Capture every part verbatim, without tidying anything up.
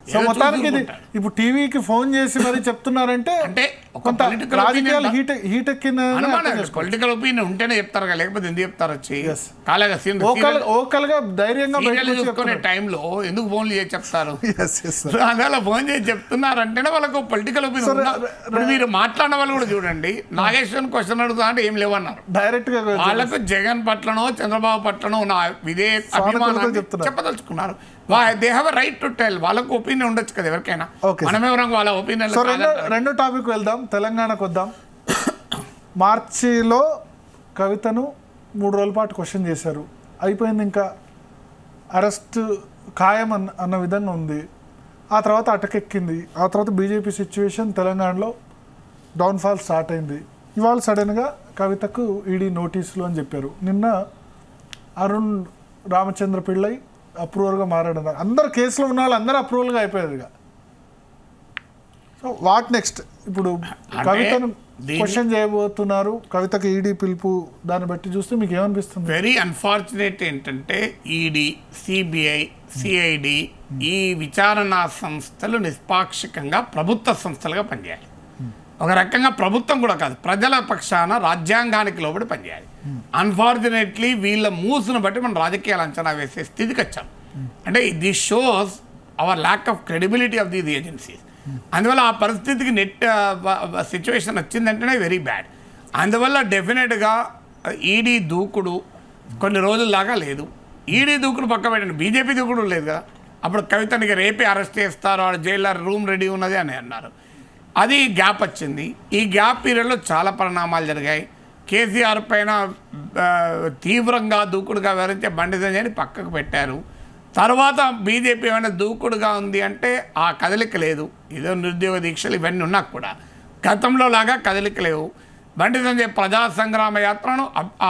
So మొత్తానికి ఇది ఇప్పుడు టీవీకి ఫోన్ చేసి మరి చెప్తున్నారంటే అంటే కొంత రాజకీయాలు హీట్ హీట్ ఎక్కిన పొలిటికల్ ఒపీనియన్ ఉంటేనే చెప్తారు కదా, లేకపోతే ఎందుకు చెప్తారు వచ్చి కాలేగా ఓకల్ గా ధైర్యంగా చూసుకునే టైంలో ఎందుకు ఫోన్లు చేసి చెప్తారు? అందువల్ల ఫోన్ చేసి చెప్తున్నారంటేనే వాళ్ళకు పొలిటికల్ ఒపీనియన్. మీరు మాట్లాడిన వాళ్ళు కూడా చూడండి, నాగేశ్వర్ క్వశ్చన్ అడుగుతా అంటే ఏం లేవన్నారు డైరెక్ట్ గా. వాళ్ళకు జగన్ పట్లనో చంద్రబాబు పట్లనో ఉన్న ఇదే అభిమానం చెప్పదలుచుకున్నారు. They have a right to tell. వాళ్ళకు ఒపీనియన్ ఉండొచ్చు కదా ఎవరికైనా, మనం ఎవరైనా వాళ్ళ ఒపీనియన్. రెండో టాపిక్ వెళ్దాం, తెలంగాణకు వద్దాం. మార్చిలో కవితను మూడు రోజుల పాటు క్వశ్చన్ చేశారు, అయిపోయింది, ఇంకా అరెస్ట్ ఖాయం అన్న అన్న విధంగా ఉంది. ఆ తర్వాత అటకెక్కింది. ఆ తర్వాత బీజేపీ సిచ్యువేషన్ తెలంగాణలో డౌన్ఫాల్ స్టార్ట్ అయింది. ఇవాళ సడన్గా కవితకు ఈడీ నోటీసులు అని చెప్పారు. నిన్న అరుణ్ రామచంద్ర పిళ్ళై అప్రూవల్గా మారాడన్నారు. అందరు కేసులో ఉన్న వాళ్ళు అందరూ అప్రూవల్గా అయిపోయారు. ఇక సో వాట్ నెక్స్ట్? ఇప్పుడు కవితను క్వశ్చన్ చేయబోతున్నారు, కవితకు ఈడీ పిలుపు. దాన్ని బట్టి చూస్తే మీకు ఏమనిపిస్తుంది? వెరీ అన్ఫార్చునేట్ ఏంటంటే ఈడీ, సిబిఐ, సిఐడి ఈ విచారణ సంస్థలు నిష్పాక్షికంగా ప్రభుత్వ సంస్థలుగా పనిచేయాలి. ఒక రకంగా ప్రభుత్వం కూడా కాదు, ప్రజల పక్షాన రాజ్యాంగానికి లోబడి పనిచేయాలి. అన్ఫార్చునేట్లీ వీళ్ళ మూసును బట్టి మనం రాజకీయాలు అంచనా వేసే స్థితికి వచ్చాం. అంటే this shows our lack of credibility of these agencies. అందువల్ల ఆ పరిస్థితికి నెట్ సిచ్యువేషన్ వచ్చిందంటేనే వెరీ బ్యాడ్. అందువల్ల డెఫినెట్గా ఈడీ దూకుడు కొన్ని రోజుల్లాగా లేదు. ఈడీ దూకుడు పక్క పెట్టండి, బీజేపీ దూకుడు లేదు కదా. అప్పుడు కవితనికి రేపే అరెస్ట్ చేస్తారు, జైల్లో రూమ్ రెడీ ఉన్నది అని అన్నారు. అది గ్యాప్ వచ్చింది. ఈ గ్యాప్ పీరియడ్లో చాలా పరిణామాలు జరిగాయి. కేసీఆర్ పైన తీవ్రంగా దూకుడుగా వివరించే బండి సంజయ్ని పక్కకు పెట్టారు. తర్వాత బీజేపీ ఏమైనా దూకుడుగా ఉంది అంటే ఆ కదలిక లేదు. ఏదో నిరుద్యోగ దీక్షలు ఇవన్నీ ఉన్నా కూడా గతంలో లాగా కదలిక లేవు. బండి సంజయ్ ప్రజా సంగ్రామ యాత్రను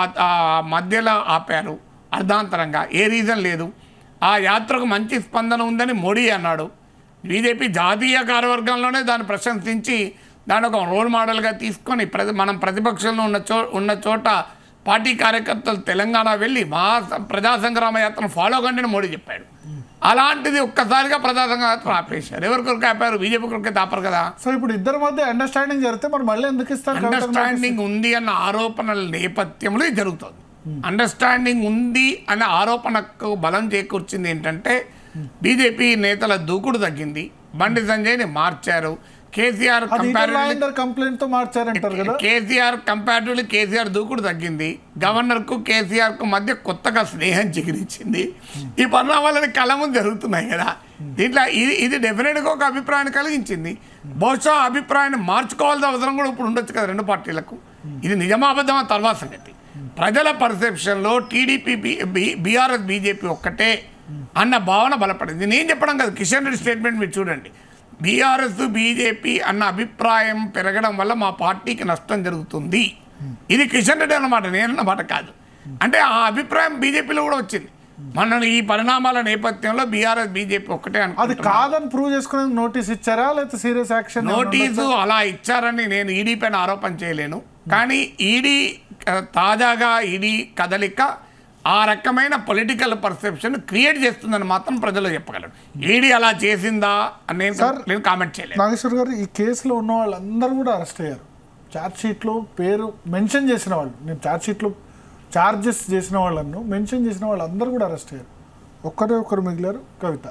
మధ్యలో ఆపారు అర్ధాంతరంగా, ఏ రీజన్ లేదు. ఆ యాత్రకు మంచి స్పందన ఉందని మోడీ అన్నాడు. బీజేపీ జాతీయ కార్యవర్గంలోనే దాన్ని ప్రశంసించి దాన్ని ఒక రోల్ మోడల్గా తీసుకొని ప్రతి మనం ప్రతిపక్షంలో ఉన్న చో ఉన్న చోట పార్టీ కార్యకర్తలు తెలంగాణ వెళ్ళి మా ప్రజా సంగ్రామ యాత్రను ఫాలో కండి మోడీ చెప్పాడు. అలాంటిది ఒక్కసారిగా ప్రజా సంగ్రామ యాత్ర ఆపేశారు. ఎవరి కొరకు ఆపారు? బీజేపీ కొరకే ఆపరు కదా. సో ఇప్పుడు ఇద్దరి మధ్య అండర్స్టాండింగ్ జరిగితే మరి మళ్ళీ ఎందుకు ఇస్తారు? అండర్స్టాండింగ్ ఉంది అన్న ఆరోపణల నేపథ్యంలో ఇది జరుగుతుంది. అండర్స్టాండింగ్ ఉంది అనే ఆరోపణకు బలం చేకూర్చింది ఏంటంటే బీజేపీ నేతల దూకుడు తగ్గింది, బండి సంజయ్ని మార్చారు. కేసీఆర్ కంప్లైంట్ మార్చారంటారు కదా. కేసీఆర్ కంపారిటివ్లీ కేసీఆర్ దూకుడు తగ్గింది. గవర్నర్కు కేసీఆర్కు మధ్య కొత్తగా స్నేహం చిగురించింది. ఈ పరిణామాలని కళ్ళ ముందు జరుగుతున్నాయి కదా. దీంట్లో ఇది ఇది డెఫినెట్గా ఒక అభిప్రాయాన్ని కలిగించింది. బహుశా అభిప్రాయాన్ని మార్చుకోవాల్సిన అవసరం కూడా ఇప్పుడు ఉండొచ్చు కదా రెండు పార్టీలకు. ఇది నిజమాబద్ధమా తర్వాత సంగతి. ప్రజల పర్సెప్షన్లో టీడీపీ బీఆర్ఎస్ బీజేపీ ఒక్కటే అన్న భావన బలపడింది. నేను చెప్పడం కాదు, కిషన్ రెడ్డి స్టేట్మెంట్ మీరు చూడండి. బీఆర్ఎస్ బీజేపీ అన్న అభిప్రాయం పెరగడం వల్ల మా పార్టీకి నష్టం జరుగుతుంది. ఇది కిషన్ రెడ్డి అన్నమాట, నేనన్నమాట కాదు. అంటే ఆ అభిప్రాయం బీజేపీలో కూడా వచ్చింది. మన ఈ పరిణామాల నేపథ్యంలో బీఆర్ఎస్ బీజేపీ ఒక్కటే అని అది కాదని ప్రూవ్ చేసుకునే నోటీస్ ఇచ్చారా లేకపోతే సీరియస్ యాక్షన్? నోటీసు అలా ఇచ్చారని నేను ఈడీ పైన ఆరోపణ చేయలేను. కానీ ఈడీ తాజాగా ఈడీ కదలిక ఆ రకమైన పొలిటికల్ పర్సెప్షన్ క్రియేట్ చేస్తుందని మాత్రం ప్రజలు చెప్పగలరు. ఈడీ అలా చేసిందా అని నేను కామెంట్ చేయలేదు. నాగేశ్వర్ గారు, ఈ కేసులో ఉన్న వాళ్ళందరూ కూడా అరెస్ట్ అయ్యారు. ఛార్జ్ షీట్లో పేరు మెన్షన్ చేసిన వాళ్ళు, నేను ఛార్జ్ షీట్లో ఛార్జెస్ చేసిన వాళ్ళను మెన్షన్ చేసిన వాళ్ళందరూ కూడా అరెస్ట్ అయ్యారు. ఒక్కరే ఒక్కరు మిగిలారు, కవిత.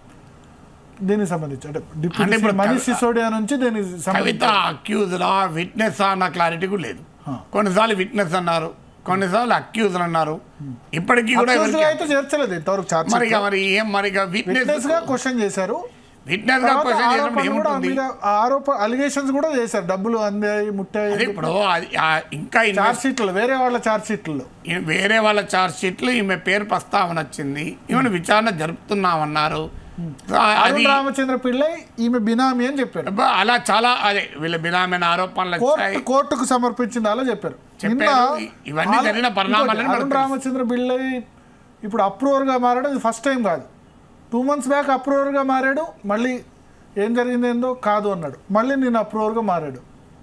దీనికి సంబంధించి అంటే డిప్యూటీ మనీష్ సిసోడియా నుంచి దీనికి కవిత అక్యూజ్లా విట్నెస్ అన్న క్లారిటీ కూడా లేదు. కొన్నిసార్లు విట్నెస్ అన్నారు, కొన్నిసార్లు అక్యూజ్ అన్నారు. ఇప్పటికీ కూడా చేర్చలేదు ఇంతవరకు. మరి మరి ఏం మరి విట్నెస్ గా క్వశ్చన్ చేశారు, విట్నెస్ గా క్వశ్చన్ చేసినప్పుడు ఆరోప అలిగేషన్స్ కూడా చేశారు, డబ్బులు అందాయి ముట్టాయి. ఇప్పుడు ఇంకా చార్జ్ షీట్లు వేరే వాళ్ళ చార్జ్ షీట్లు వేరే వాళ్ళ చార్జ్ షీట్లు ఈమె పేరు ప్రస్తావన వచ్చింది, ఈమెను విచారణ జరుపుతున్నామన్నారు. రామచంద్ర పిళ్ళై ఈమె బినామీ అని చెప్పారు. అలా చాలా అదే వీళ్ళ బినామీ ఆరోపణలు కోర్టుకు సమర్పించింది అలా చెప్పారు. ఇవన్నీ జరిగిన పరిణామాలు. అరుణ్ రామచంద్ర పిళ్ళై ఇప్పుడు అప్రూవర్గా మారాడు, ఇది ఫస్ట్ టైం కాదు. టూ మంత్స్ బ్యాక్ అప్రూవర్గా మారాడు, మళ్ళీ ఏం జరిగింది ఏందో కాదు అన్నాడు, మళ్ళీ నేను అప్రూవర్గా మారాడు.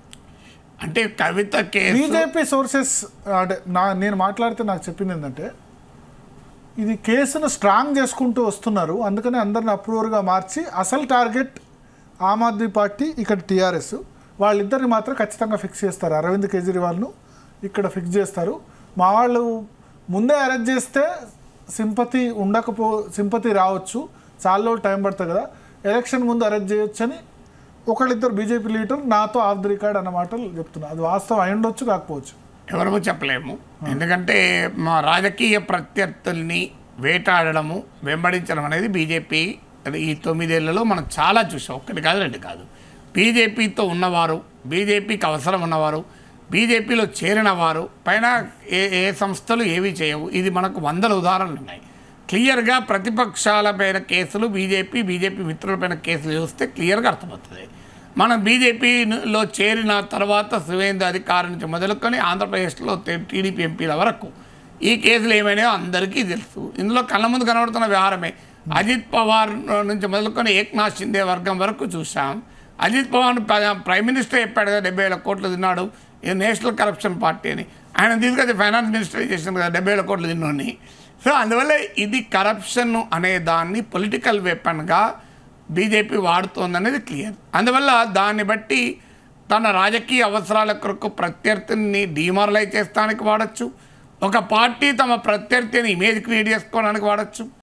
అంటే కవిత కేసు బీజేపీ సోర్సెస్ అంటే నా నేను మాట్లాడితే నాకు చెప్పింది ఏంటంటే ఇది కేసును స్ట్రాంగ్ చేసుకుంటూ వస్తున్నారు. అందుకని అందరిని అప్రూవర్గా మార్చి అసలు టార్గెట్ ఆమ్ ఆద్మీ పార్టీ, ఇక్కడ టీఆర్ఎస్, వాళ్ళిద్దరిని మాత్రం ఖచ్చితంగా ఫిక్స్ చేస్తారు. అరవింద్ కేజ్రీవాల్ను ఇక్కడ ఫిక్స్ చేస్తారు. మా వాళ్ళు ముందే అరెస్ట్ చేస్తే సింపతి ఉండకపో సింపతి రావచ్చు, చాలా రోజులు టైం పడుతుంది కదా, ఎలక్షన్ ముందు అరెస్ట్ చేయొచ్చని ఒకళ్ళిద్దరు బీజేపీ లీడర్ నాతో ఆఫ్ ది రికార్డ్ అన్న మాటలు చెప్తున్నారు. అది వాస్తవం అయి ఉండొచ్చు, కాకపోవచ్చు, ఎవరూ చెప్పలేము. ఎందుకంటే మా రాజకీయ ప్రత్యర్థుల్ని వేటాడడము, వెంబడించడం అనేది బీజేపీ ఈ తొమ్మిదేళ్లలో మనం చాలా చూసాం. ఒక్కటి కాదు, రెండు కాదు. బీజేపీతో ఉన్నవారు, బీజేపీకి అవసరం ఉన్నవారు, బీజేపీలో చేరిన వారు పైన ఏ ఏ సంస్థలు ఏవి చేయవు. ఇది మనకు వందల ఉదాహరణలు ఉన్నాయి. క్లియర్గా ప్రతిపక్షాల పైన కేసులు, బీజేపీ బీజేపీ మిత్రులపైన కేసులు చూస్తే క్లియర్గా అర్థమవుతుంది. మనం బీజేపీలో చేరిన తర్వాత సువేంద్ర అధికారి నుంచి మొదలుకొని ఆంధ్రప్రదేశ్లో టీడీపీ ఎంపీల వరకు ఈ కేసులు ఏమైనాయో అందరికీ తెలుసు. ఇందులో కళ్ళ ముందు కనబడుతున్న వ్యవహారమే. అజిత్ పవార్ నుంచి మొదలుకొని ఏక్నాథ్ షిందే వర్గం వరకు చూసాం. అజిత్ పవార్ ప్రైమ్ మినిస్టర్ చెప్పాడు కదా, డెబ్బై వేల కోట్లు తిన్నాడు, ఇది నేషనల్ కరప్షన్ పార్టీ అని. ఆయన తీసుకొచ్చి ఫైనాన్స్ మినిస్టర్ చేసింది కదా, డెబ్బై వేల కోట్లు తిన్నోని. సో అందువల్ల ఇది కరప్షన్ అనే దాన్ని పొలిటికల్ వెపన్గా బీజేపీ వాడుతోందనేది క్లియర్. అందువల్ల దాన్ని బట్టి తన రాజకీయ అవసరాల కొరకు ప్రత్యర్థిని డిమారలైజ్ చేస్తానికి వాడచ్చు, ఒక పార్టీ తమ ప్రత్యర్థిని ఇమేజ్ క్రియేట్ చేసుకోవడానికి వాడచ్చు.